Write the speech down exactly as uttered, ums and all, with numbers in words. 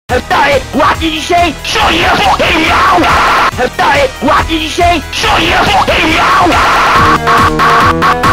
Sorry, what did you say? Shut your fucking mouth! Sorry, what did you say? Shut your fucking mouth!